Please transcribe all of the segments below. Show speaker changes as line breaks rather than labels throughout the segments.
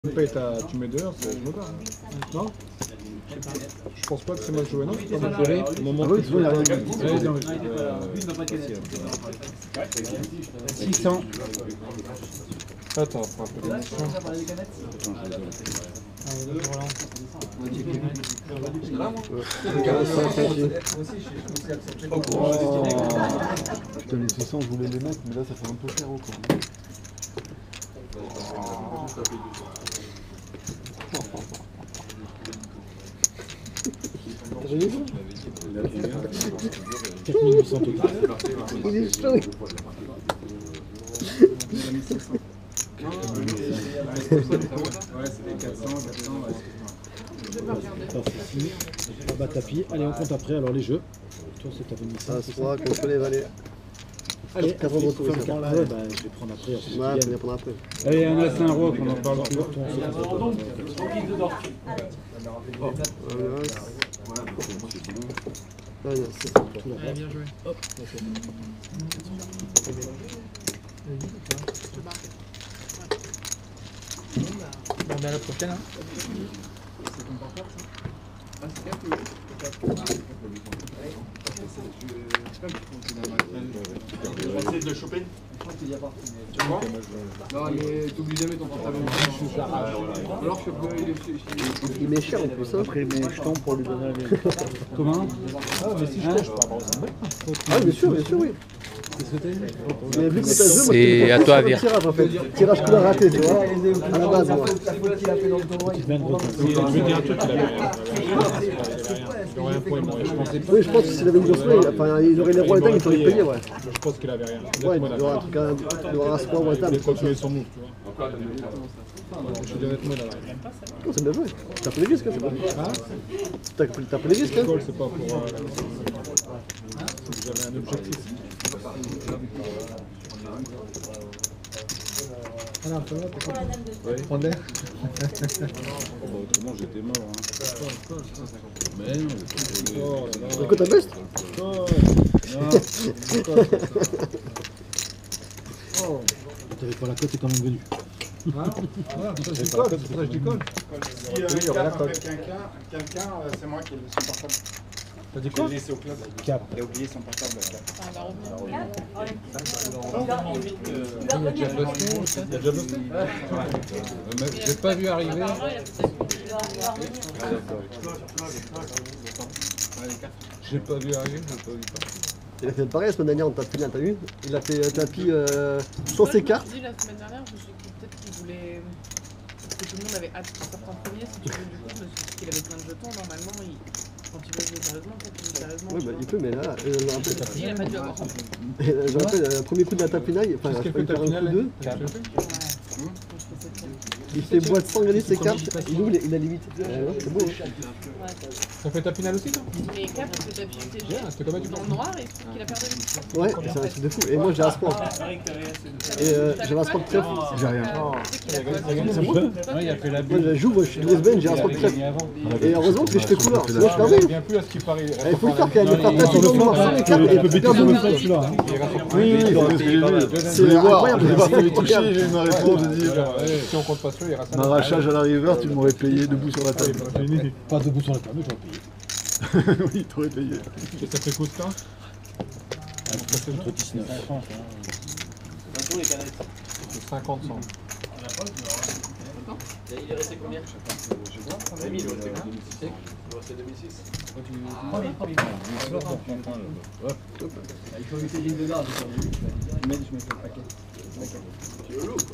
Tu mets dehors, je me barre. Non? Je pense pas que c'est mal joué, non? C'est pas mal joué. Au moment où tu vois, il a rien.
600.
Attends, on fera un peu d'émission.
Putain, les 600, je voulais les mettre, mais là ça fait un peu cher encore.
J'ai vu 4800 total.
Il est chaud.
Alors c'est fini. Bas tapis. Allez, on compte après. Alors les jeux. Toi, c'est ta féministe.
As-roi contre les valets.
Allez,
4 de retour.
ouais, bah, je vais prendre après.
Ouais, on va prendre après.
Allez, un as, un roi, qu'on en parle plus.
Allez,
bien joué. Hop. Bon, ben à la prochaine. Hein. C'est ton portable ça? Ah, c'est 4 ou 8? On va essayer de le choper. Je crois qu'il y a pas. Tu vois? Non, mais t'oublies jamais ton portable. Alors je peux.
il met cher en plus. Après, mes jetons pour lui donner la vie.
Comment?
Ah, mais si je peux, je peux avoir ça.
Ah, bien sûr, oui. Mais vu que t'as joué, moi,
C'est à toi à dire.
Tirage en fait. Tirage couleur raté, tu vois. À la base, moi.
Je vais dire un truc, il avait rien. Il aurait un point, moi. Je pensais pas.
Oui, je pense que s'il avait une grosse main, enfin, il aurait les rois et dames, il t'aurait payé, ouais.
Je pense qu'il avait rien.
Ouais, il doit un truc, il doit un roi ou un table.
Il a continué son move, tu vois. Je dirais honnêtement, il avait rien.
Oh, c'est bien joué. T'as pris les risques, hein, c'est bon. T'as pris les risques, hein.
C'est pas pour. J'avais un objectif.
Alors, un peu là,
Oui. Prendre l'air. Autrement, j'étais mort. Mais non,
c'est quoi ta best?
T'avais pas la cote, t'es quand même venu.
Voilà, c'est pour ça que je décolle. Si il y a
quelqu'un, c'est moi qui ai le portable.
T'as dit quoi?
Il laissé au club.
Cap.
Il a oublié son portable.
Il a déjà bossé? J'ai pas vu arriver. J'ai pas vu arriver,
Il a fait pareil la semaine dernière en tapis, t'as vu? Il a fait tapis sans ses cartes.
La semaine dernière, je me suis dit peut-être qu'il voulait. Parce que tout le monde avait hâte qu'il sorte en premier, si tu veux, du coup, je me suis dit qu'il avait plein de jetons. Normalement, quand il va jouer sérieusement, quand il joue sérieusement.
Oui, bah, il peut, mais là, je me rappelle.
Il a pas dû avoir.
Je me rappelle, le premier coup de la tapinaille, enfin, je peux faire un coup 2. Il fait boîte sans gagner ses cartes, il ouvre, il a limite. C'est beau.
Ça fait ta finale aussi, toi?
Et Cap, le tapis
Bien, c'était comme
dans le noir et qu'il a perdu.
Ouais, c'est un truc de fou. Et moi j'ai As-Roi. Et j'avais As-Roi de trèfle. J'ai rien. C'est moi.
Ouais, il a fait la
Moi je joue, moi je suis Dresden, j'ai As-Roi de trèfle. Et heureusement que je fais couleur, sinon je perdais.
Il vient plus à ce qu'il paraît.
Il faut le faire quand même, il faut faire toujours sans les cartes et perdre de minutes.
Oui,
C'est incroyable.
Je vais les toucher, j'ai ma réponse, je dis.
si on compte pas celui, il reste un
M'arrachage à la river, tu m'aurais payé debout sur la table.
Pas debout sur la table, j'aurais payé.
Oui, t'aurais payé.
Et ça fait quoi de temps?
Entre 19 et 30.
50 100.
Il est resté combien?
Il est resté 2006.
Il faut éviter une ligne de garde, je mets le paquet.
Tu es au loup, quoi.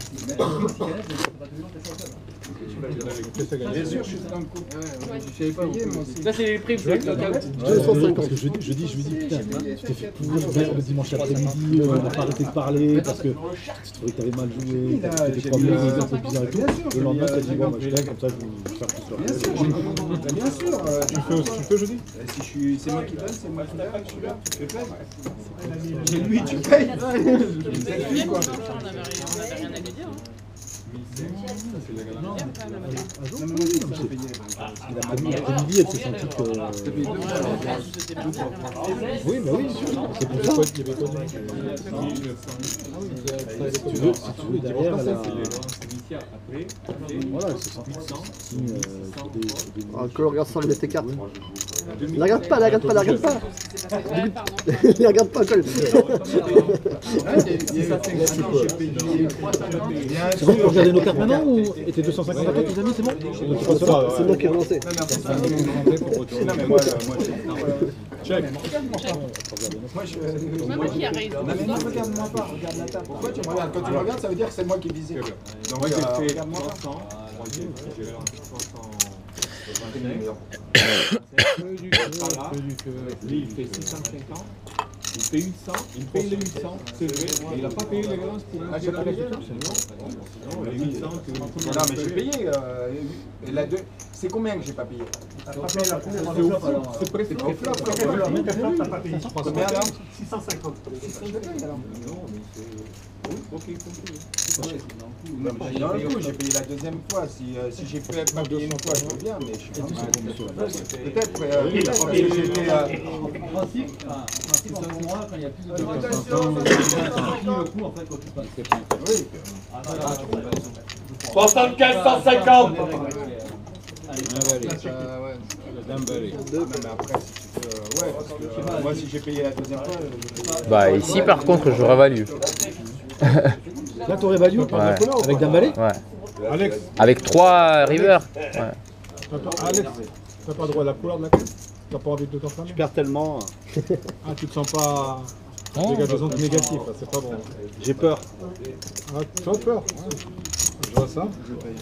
Bien sûr,
je suis dans le coup. Je savais pas payer, moi aussi.
Ça, c'est les prix, vous êtes
Parce que je dis, putain, tu t'es fait pourrir le dimanche après-midi, on n'a pas arrêté de parler parce que tu trouvais que t'avais mal joué, t'avais des problèmes, des trucs bizarres et tout. Le lendemain, t'as dit, bon, je t'aime, comme ça, je vais faire tout ça.
Bien sûr.
Tu peux jeudi?
Si c'est moi qui donne, c'est moi qui donne, je suis là, tu fais pas. J'ai lui, tu payes.
On n'avait rien à lui dire.
Non,
Bien, quand même, là-bas.
un jour,
Non, mais moi aussi, j'ai payé.
l'après-midi, elle s'est sentie que... Oui, bah oui, c'est pour ça.
Il y avait quoi de
Si tu veux, derrière, elle a... Voilà, elle s'est sentie
Ah, que regarde ça, regarde tes cartes. La regarde pas, la regarde pas, la regarde pas.
Ouais, pardon.
La regarde pas, Cole.
C'est bon pour regarder nos cartes maintenant ou était 250 à toi, tes amis, c'est bon?
C'est moi qui ai relancé.
Non, mais moi,
Check.
Même moi qui a raison.
non, mais non, regarde-moi pas, regarde la table. Pourquoi tu me regardes? Quand tu me regardes, ça veut dire que c'est moi qui ai visé. Donc,
Moi j'ai fait
regarde-moi pas.
300, j'ai lancé 300. Lui il fait 650, il fait 800, il paye les 800, c'est vrai, et il n'a pas payé les relances pour un
Ah, j'ai pas payé?
Non, les 800 que...
Non, mais j'ai payé. Et la deux... C'est combien que j'ai pas payé?
C'est presque
Au flop,
T'as pas payé.
combien là?
650.
Non, mais c'est... Oui, ok, compris.
Non, mais dans le coup, j'ai payé la deuxième fois. Si j'ai pas payé une fois, je veux bien, mais je suis pas peut-être. Parce que j'étais. Oui.
75, 150.
Non, mais après, si tu peux. Ouais, parce que moi, si j'ai payé la deuxième fois.
Bah ici par contre j'aurais valu.
Là, t'aurais value avec Dame Valet?
Ouais.
Alex,
Avec 3 rivers. Ouais.
Alex, t'as pas droit à la couleur de la carte? T'as pas envie de t'enflammer?
Je perds tellement.
Ah, tu te sens pas...
Oh,
Dégagement négatif, là, c'est pas bon.
J'ai peur.
Ah, tu as peur? Je vois ça.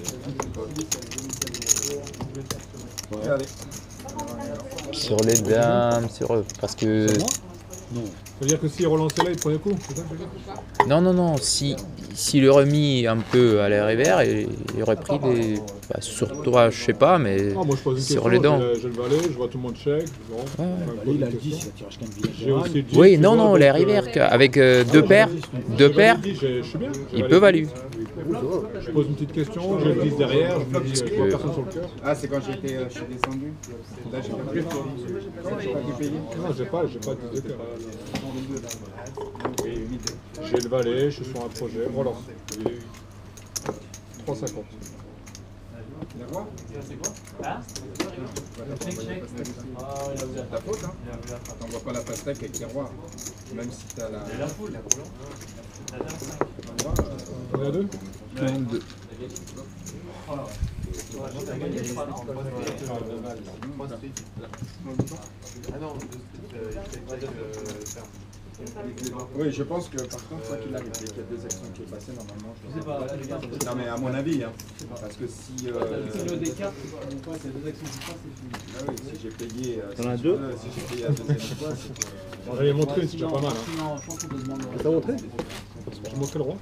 Allez.
sur les dames, sur eux. Parce que.
Non.
Ça veut dire que s'il relançait là, il prenait coup, c'est ça que je veux dire?
Non, non, non. S'il aurait mis un peu à l'air revers, il aurait pris des. Bah, sur toi, je sais pas, mais.
Ah, moi je pose une
Sur
question,
les dents.
j'ai le valet, je vois tout le monde check. Bon,
Ouais.
Valet, il a le 10, il a tirage qu'un billet
j'ai
général.
aussi le 10,
Oui,
tu
non,
vois,
non,
donc,
l'air revers, avec deux paires, je
suis bien.
il peut valu.
Je pose une petite question, j'ai le 10 derrière, je me dis, je vois personne sur le cœur.
Ah, c'est quand j'étais descendu. Là, j'ai pas payé. J'ai pas dû payer.
Non, j'ai pas de 10 de cœur. J'ai le valet, je suis sur un projet, relance. 3,50.
La voix? Ta faute, hein? T'envoies pas la pastèque avec les rois. Même si t'as la.
On est à 2?
Oui, je pense que par contre, quoi qu'il arrive, qu'il y a deux actions qui est passée, normalement. Je sais pas. Non, mais à mon avis, hein. Parce que si. Ah oui, si j'ai payé.
T'en as
si
deux?
tu veux, si j'ai payé la deuxième fois, c'est que.
J'avais montré, c'est déjà pas mal. Hein.
T'as montré?
J'ai montré le roi.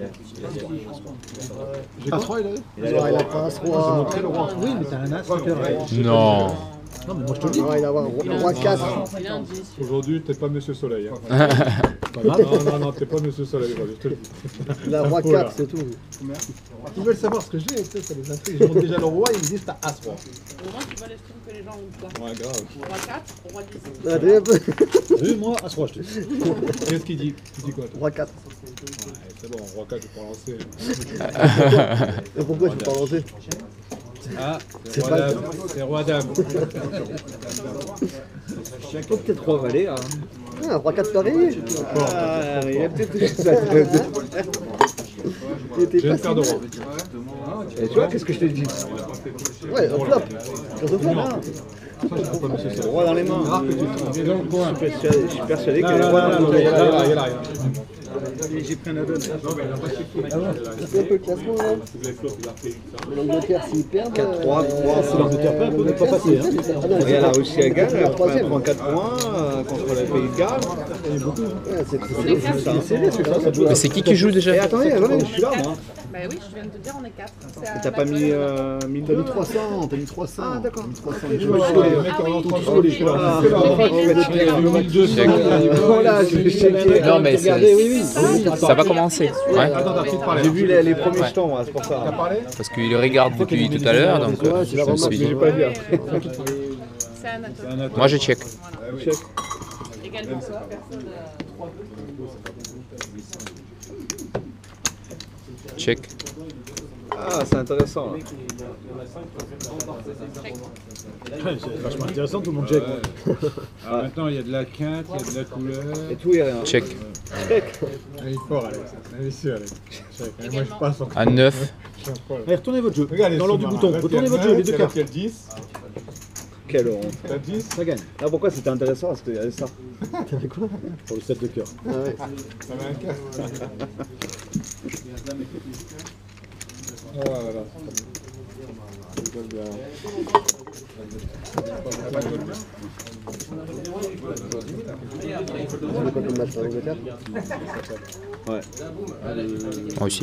J'ai 3, il a eu.
Il a pas un roi.
Oui, mais t'as un as, c'est roi.
Non.
Non, mais moi je te le dis.
Non, il a un roi 4.
Il a un 10.
Aujourd'hui, t'es pas Monsieur Soleil. Hein.
Pas mal.
Non, t'es pas Monsieur Soleil, je te le dis.
Il a roi 4, c'est tout.
Ils veulent savoir ce que j'ai, tu sais, ça les intrigue. Je montre déjà le roi, ils me disent t'as as roi.
Au moins, tu vas l'estime que les gens ont pas.
Ouais, grave.
Roi 4, roi 10.
Allez, hop.
T'as vu, moi, as roi, je te dis.
Qu'est-ce qu'il dit? Tu dis quoi toi?
Roi 4.
Ouais, c'est bon, roi 4, je peux lancer.
Et pourquoi tu peux pas lancer?
Ah,
C'est
roi
pas-
dame. C'est roi dame.
Peut-être 3 valets. Hein.
Ah, roi 4 pareil.
Ah, il y a peut-être.
Il était
J'ai une
pas
paire de
si
rois.
Et tu vois, qu'est-ce que je t'ai dit?
Ouais, un flop. Grâce au flop.
Roi dans les mains. Je suis persuadé que
Là,
les
là,
rois
là,
dans
là,
les mains.
là, là.
J'ai pris un addon.
C'est un peu le classement là. L'Angleterre, s'ils perdent.
4-3,
Si l'Angleterre perd, elle peut pas passer. Hein.
Et la Russie elle gagne, elle
troisième.
prend 4 points contre le Pays de Galles.
C'est serré, c'est ça. Ça joue
Mais c'est qui joue déjà?
Et attendez,
Je suis là, moi.
Bah oui, je viens de te dire, on est 4.
T'as pas mis 1000
T'as mis 300, t'as mis 300.
Ah, d'accord.
T'as mis 300.
Ok.
Je
Ouais,
vois,
ouais,
les
ouais.
mecs
Ah oui,
en train de
ok.
troller, je suis là.
Ah,
Voilà, j'ai checké.
Non, mais
Regardez, oui, oui.
ça va commencer. Ouais.
J'ai vu les premiers jetons, c'est pour ça.
Parce qu'il regarde depuis tout à l'heure, donc
Ouais, c'est la
je me
remarque,
suis dit.
j'ai pas vu.
C'est Anatole.
Moi je check.
Voilà.
Check.
Également.
Check.
Ah, c'est intéressant. Là.
C'est vachement intéressant, tout le monde check.
Alors maintenant, il y a de la quinte, il y a de la couleur.
Et tout et rien.
Check.
Il est fort, Alex. Il est sûr, Alex. Et moi, je passe en
À 9.
Allez, retournez votre jeu.
Regardez,
Dans l'ordre du
sous-marin.
bouton. Retournez votre jeu, les deux cartes.
Il y a 10.
Quelle honte.
T'as 10.
Ça gagne.
Ah, pourquoi c'était intéressant? Parce qu'il y avait ça.
T'avais quoi?
Pour le 7 de cœur.
Ah ouais.
Ça met un 4. Oh là là. Je rigole bien.
C'est quoi comme match en Angleterre?
Ouais.
Moi aussi.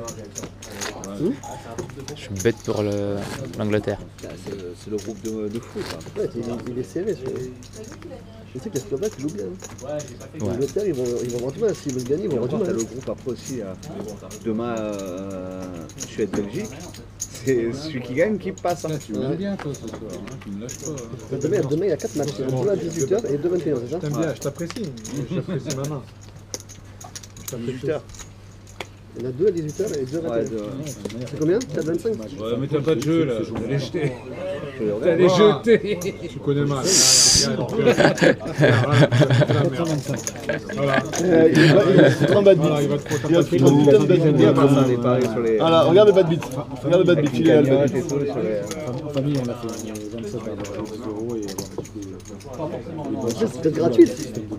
Je suis bête pour l'Angleterre.
C'est le groupe de foot. Hein.
Ouais, il est serré celui-là. Je sais que les Slovaques ils jouent bien.
Ouais.
L'Angleterre ils vont avoir du mal. S'ils veulent gagner, ils vont avoir du
T'as
mal.
le groupe après aussi. Demain, Suède-Belgique. C'est celui qui gagne qui passe. Hein.
Tu m'aimes bien, toi, ce soir. Hein. Tu me lâches pas. Hein.
Demain il y a 4 matchs. Il y en a 2 à 18h et 2 à 21h, c'est ça?
T'aimes bien, je t'apprécie. J'apprécie ma main. Je t'apprécie.
18h.
Il y en a 2 à 18h et 2 à
Ouais,
21h. C'est combien? T'as 25?
Ouais, mais t'as pas de jeu, là. T'as les jeter.
je
T'as les jeter.
Tu connais mal. Voilà.
C'est 30 bad
Voilà, il
beats.
va te prendre
Il a pris 30 putain de bad
J'aime bien
beats.
passer les paris sur les.
Voilà, regarde le bad beat. Regarde le bad beat. Il est là, le bad
Cagnotte
beat.
et tout, sur les-
En famille, on a fait 27 € et avoir un petit peu.
C'est peut-être gratuit.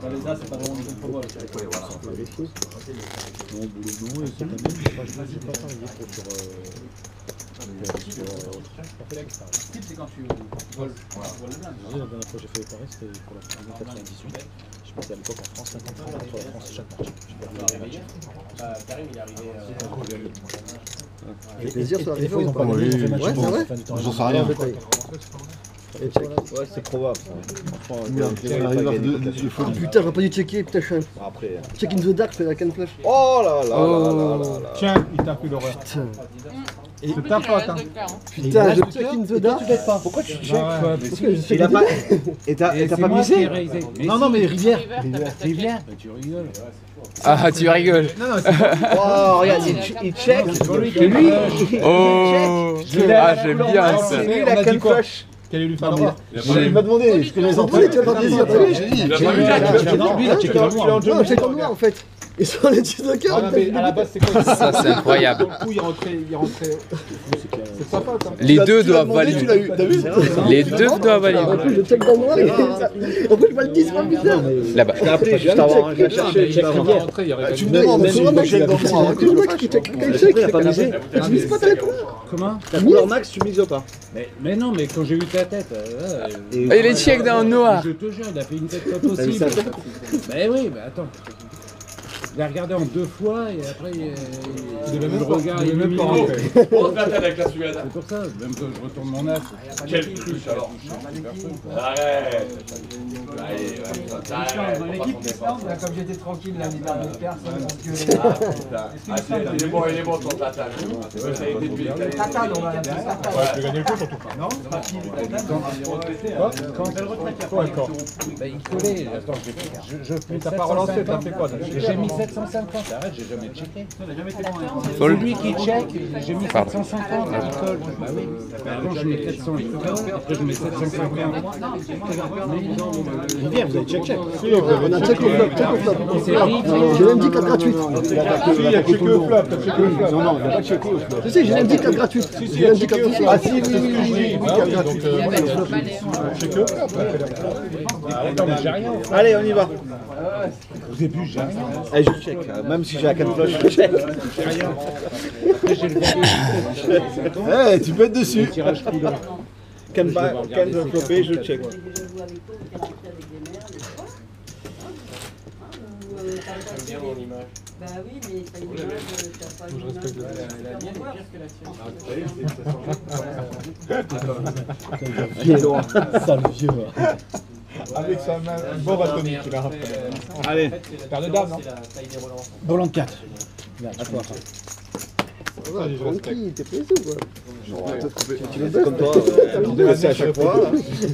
Non, boulot, non, et cette année, j'ai pas parié trop sur. La dernière fois que j'ai fait les paris, c'était pour la finale 98. Je mettais à l'époque en France 50 francs contre la France chaque match. J'ai perdu les matchs.
Les plaisirs sont
Et des
arrivés
fois, ils
ou
n'ont
pas?
pas gagné, ils ont fait match
Ouais,
nul.
c'est vrai.
Fin du temps.
J'en sais rien.
Et check.
Ouais, c'est probable. Ça. Franchement,
Merde,
je vais
il
pas
arrive à
gagner.
deux dessus.
Ah putain, j'aurais pas dû checker. Putain, je suis un
Après.
check in the dark, je fais la canne flash.
Oh là là là là là là.
Tiens, il t'a fait l'horreur.
Putain.
C'est ta faute, hein.
Putain, je check in the dark.
Pourquoi tu checkes
Ah ouais.
Parce que je check
Il a
in the
pas.
dark.
Et t'as pas misé?
Non, non, mais Rivière.
Rivière. Bah, tu rigoles.
Ah, tu rigoles.
Oh, regarde, il check. Et lui,
Oh. Ah, j'aime bien ça.
c'est lui
On
la
a dit
canne
quoi?
flash.
Qu'allait lui faire droit.
Il m'a demandé ce que les enfants.
Tu vas faire plaisir, t'as vu?
J'ai dit. Lui, il a checké dans le noir.
Non, check en noir en fait. Ils sont les 10 de cœur.
Ah, mais à la base, c'est quoi?
Ça, c'est incroyable.
Sur le coup, il rentrait. C'est sa faute, hein.
Les deux
Tu l'as
doivent
demandé, tu l'as
valider.
eu. T'as vu?
Les deux doivent
En
valider.
plus, je check dans le noir et en plus, je vois le 10, putain.
Là-bas.
Je l'ai appelé juste avant, je l'ai cherché juste avant.
Tu me demandes,
Il y a
même
toujours un mec
si check dans le noir.
il y a toujours un mec qui check. Quand il check,
Il a pas misé.
tu mises pas ta couleur.
Comment?
La couleur max, tu mises pas.
Mais non, mais quand j'ai vu ta tête.
Il est check dans le noir.
Je te jure, il a fait une tête pas
T'as vu
possible.
ça?
Mais oui, mais attends. Il a regardé en 2 fois et après il le regard il est même pas rentré. C'est pour ça, même quand je retourne mon as.
Quel plus alors? Arrête! Dans l'équipe qui se lance, comme j'étais tranquille l'année dernière, personne il est bon ton tatane. Tatane, on va l'appeler tatane.
Ouais, tu veux gagner le coup surtout pas. Non? Quoi, encore?
Bah, il collait. Attends, je
Mais t'as pas relancé, t'as fait quoi?
J'ai mis 750. Arrête, j'ai jamais checké.
Faut le-
Celui qui check, j'ai mis 750. Il colle. Bah oui. Avant, je mets 400. Il colle. Après, je mets 750.
Rivière, vous avez check.
On a check au flop, check au flop. J'ai même dit 4 gratuites.
Si, il a checké au flop, t'as checké au flop.
Non, non, il n'a pas checké au flop.
Si, j'ai même dit 4 gratuites. J'ai même dit 4 gratuites.
Ah si, oui, oui, oui, 4 gratuits.
Checké au flop.
Attends, mais j'ai rien.
Allez, on y va.
Au début, j'ai rien.
Allez, je check. Même si j'ai la canne flash, je check.
J'ai rien. Après, j'ai le verre.
Eh, tu peux être dessus.
Tirage couleur.
Canne flopée, je check.
J'aime bien mon image.
Bah oui, mais t'as une image, t'as pas une image de super bon joueur.
Sale vieux.
Avec sa main, bon bâtonnier qu'il a.
Allez,
Paire de dames, non?
Volant de 4. À toi.
Tranquille, t'es pressé ou quoi?
tu veux comme toi, c'est à chaque fois.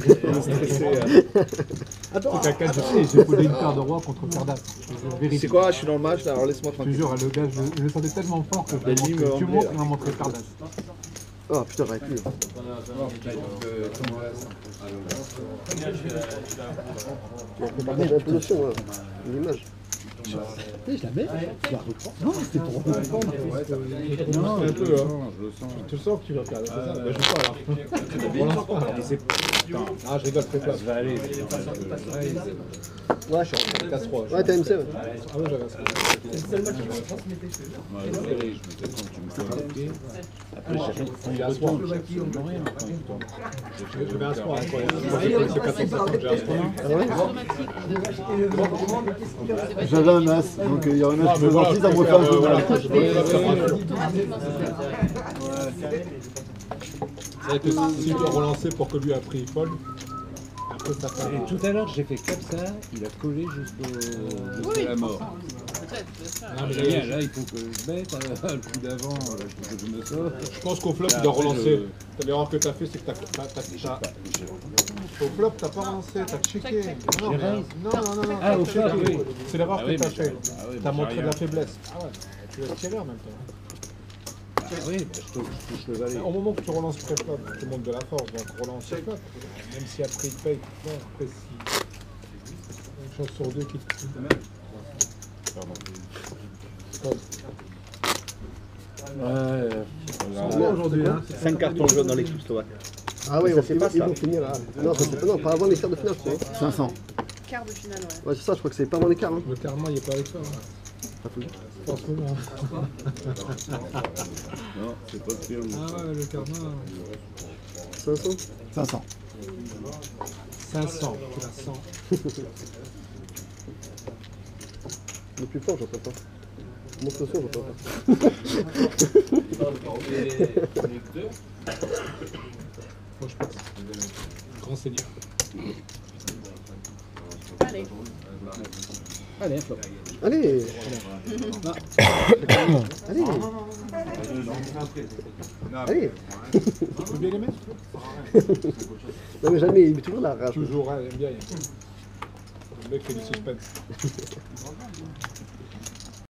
Attends, quelqu'un, je sais, j'ai posé une paire de rois contre paire d'as.
C'est quoi, je suis dans le match, là, alors laisse-moi
Je te
tranquille.
jure, le gars, je le sentais tellement fort que
Les lignes
tu
me
montres, il m'a montré paire d'as.
Oh putain, j'arrive plus. Tu as préparé un peu notion, l'image.
Je la mets. Je la reprends. Non, c'était pour reprendre.
Non, un peu, hein.
Je le sens.
Tu le sens que tu vas perdre, c'est ça? Bah, je joue pas alors. Pour l'instant. Ah, je rigole, fais pas.
Ça va aller.
Ouais, je suis en casse-3.
Ouais, t'as MC, ouais.
Ah ouais, j'avais ça.
Ouais, je m'étais quand tu me fais marquer. Après,
Il a un soir. Je vais un soir incroyable. C'est 450, j'ai un soir.
J'avais un as, donc il y en a qui me sortis, ça me fait un journal.
Ça a été si tu as relancé pour que lui a pris folle. Après, ça fait.
Et tout à l'heure, j'ai fait comme ça, il a collé jusqu'à la mort.
Peut-être, bien sûr.
Ah, mais bien, là, il faut que je mette le coup d'avant, il faut que je me sorte.
Je pense qu'au flop, tu dois relancer. L'erreur que tu as fait, c'est que au flop, tu n'as pas relancé, tu as checké. Non, non.
Ah, au flop, oui.
C'est l'erreur
Ah
que
oui,
tu as
mais
fait.
ah oui,
Tu as
mais
montré
j'ai
de la
rien.
faiblesse. Ah ouais, tu laisses tirer en même temps.
Ah oui, mais je touche le valet.
Au moment que tu relances pré-flop, tu montes de la force, donc relance flop. Même si après il paye, non, après si. Une chance sur deux qui te.
Ouais.
Aujourd'hui, hein.
5 cartons jaunes dans l'équipe slovaque.
Ah oui,
Ça fait pas
ils
ça.
vont finir là. Non, ça c'est pas, non, pas avant les quarts de finale, je crois.
500.
Quart de finale, ouais.
Ouais, c'est ça, je crois que c'est pas avant les quarts. Hein.
Le karma, il est pas avec toi.
Pas fou.
En ce moment.
Non, c'est pas pire.
Ah ouais, le karma.
500
500.
500, tu l'as 100.
Le plus fort, j'entends pas. Montre le son, j'entends pas.
Moi, je passe. Grand seigneur.
Allez.
Allez, un flop.
Allez. Allez. Allez.
Tu peux bien les mettre?
Non mais jamais, il met toujours la rage.
Toujours, hein, j'aime bien. Le mec fait du suspense.